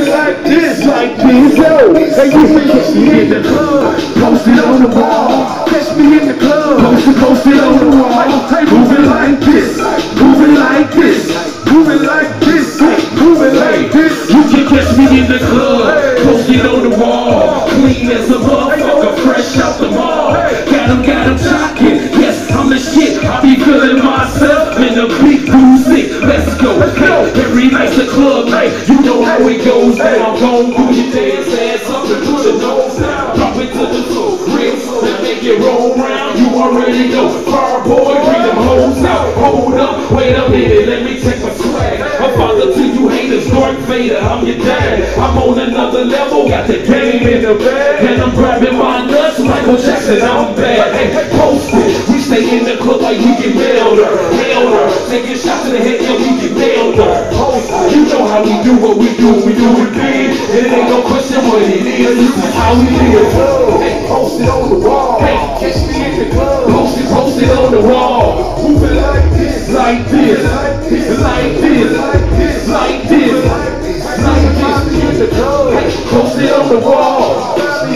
like this, yo. Hey, you catch me in the club, posted on the wall. Catch me in the club, posted on the wall. Hey, moving like this, moving like this, moving like this, moving like this. You can catch me in the club, posted on the wall. Clean as a motherfucker, fresh out the mall. Got him talking, yes, I'm the shit. I be feeling myself in the big music. Let's go. Every night's a club night, you know how it goes down. Gon' do your dance ass up and put your nose down. Drop it to the floor, real slow, and make it roll round. You already know, car boy, bring them hoes out. Hold up, wait a minute, let me take my swag. I'm father to you haters, Darth Vader, I'm your dad. I'm on another level, got the game in the bag. And I'm grabbing my nuts, Michael Jackson, I'm bad. Hey, post it, we stay in the club like we get nailed her. Taking shots to the head, yeah, we get nailed her. You know how we do what we do it big. It ain't no question what it is, this is how we live. Hey, post it on the wall. Hey, catch me in the club. Post it on the wall. Move it like this, like this, like this, like this, like this, like this. In the club. Hey, post it on the wall.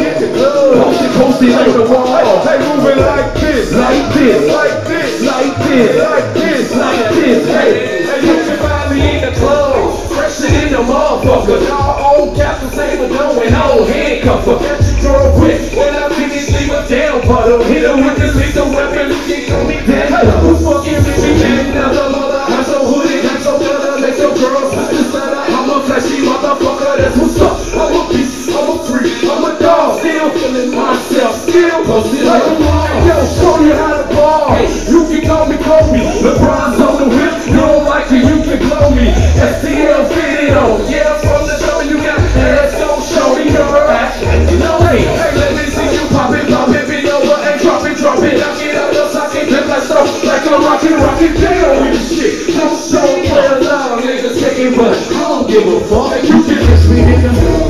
Post it on the wall. Hey, move it like this, like this, like this, like this, like this, like this. Hey, you can find me in the club, fresher than the motherfucker. Y'all old captain say we're going old handcuffer. Got you drove with, when I finish, leave a down puddle. Hit her with this lethal weapon, you can call me dead. Who's fucking with me, man? Another mother, I'm so hooded, I'm so gutter, make your girl sister stutter. I'm a flashy motherfucker, that's what's up. I'm a beast, I'm a freak, I'm a dog. Still feeling myself, still posted on the wall. Yo, show you how to ball. Hey, you can call me Kobe, LeBron's on the whip. You don't like it, you can blow me. STL fitted on, yeah, from the show you got ass, don't show me your ass. No, hey, let me see you pop it, bend over and drop it. Knock it out your socket, flip like so, like a rocket down with the shit. Don't show me where love, niggas taking, but I don't give a fuck. You can miss me, nigga.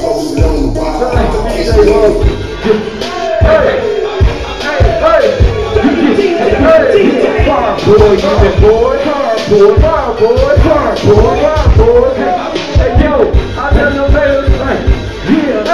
Boy. Hey, yo, I tell you later tonight. Yeah,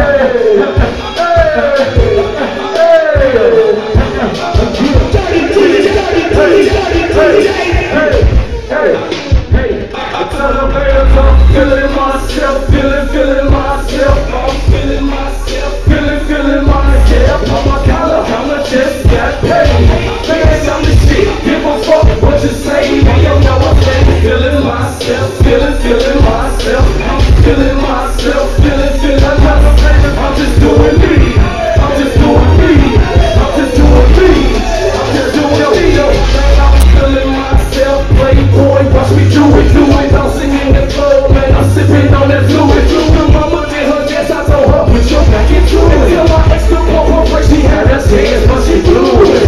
hey. I tell them later, I'm feeling myself, feeling myself. I'm feeling myself, feeling myself. On my collar, just got paid. Man, I'm the shit, give a fuck what you say. Man, you know I'm feeling myself, feeling myself. I'm feeling myself, feeling myself. I'm just doing me, I'm just doing me, I'm just doing me, I'm just doing me. Man, I'm feeling myself, playboy, watch me do it. I'm singing the club, man, I'm sipping on that fluid. The mama did her dance, I told her, put your back into it. Until my ex took her break, she had her dance, but she blew it.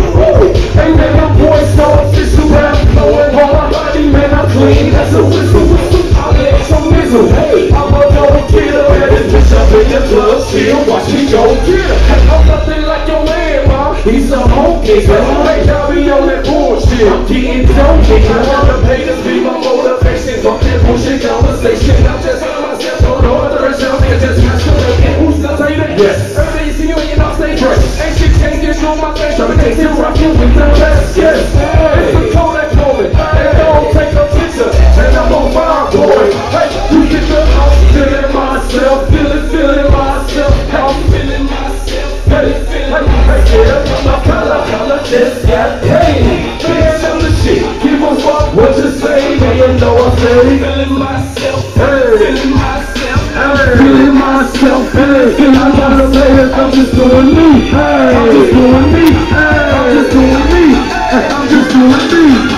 Hey man, my boys so official, rap blowing on my body, man, I'm clean, that's a whistle. I let some mizzle, hey, I'm a go killer, and this bitch up in the club, still watch me go get her. I'm nothing like your man, ma, he's a home nigga. Hey, now we on that bullshit, I'm getting dope, nigga. I wanna pay this be my motivation, fuck that bullshit conversation. I'm just on myself, don't know what the rest of me, just masculine. Who's gonna say that? Yes. Everything you see you ain't off stage, right? Ain't shit changing on my face, I'm still rocking with the best, yes. It's a Kodak moment, and don't take a picture, and I'm on fire, boy. Hey, you get the house, feeling myself, feeling myself. I'm feeling myself, hey, yeah, my color just got paid. Bitch, I'm the shit, give a fuck what you say, man, you know I'm feeling myself, feeling myself, feeling myself, I gotta say it, I'm just doing me, I'm just doing me, I'm just doing me, I'm just doing me.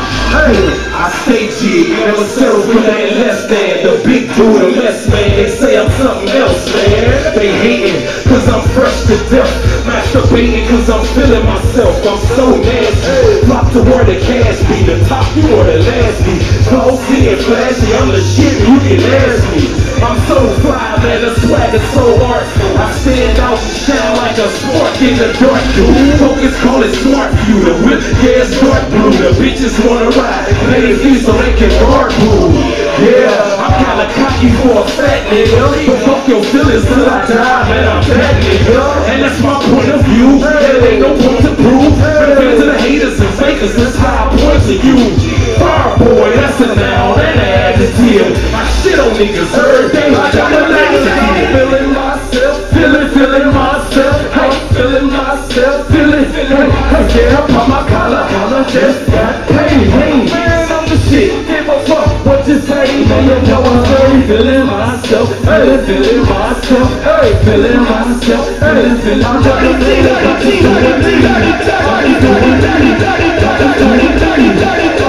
I stay G, never settle for nothing less than the big dude, the mess man. They say I'm something else, man. They hating, cause I'm fresh to death. Masturbating, cause I'm feeling myself. I'm so nasty. Drop the word of cash be the top, you or the last be. Glossy and flashy, I'm the shit, you can ask me. I'm so fly, man, the swag is so artful. I stand out and shine like a spark in the dark, dude. Focus, call it smart view. The whip, yeah, it's dark blue. The bitches wanna ride, play the view so they can carpool. Yeah, I'm kinda cocky. you for a fat nigga. But fuck your feelings till I die, man, I'm that nigga. And that's my point of view, there ain't no point to prove. Referring to the haters and fakers, that's how I point to you. Fire boy, that's a noun and an adjective. I shit on niggas every day, I got a negative. I'm feeling myself, feeling myself. I'm feeling myself, feeling. Yeah, I pop my collar, just got paid. Man, I'm the shit, give a fuck what you say. Man, you know I'm very feeling myself, feeling myself, feeling myself, feeling myself.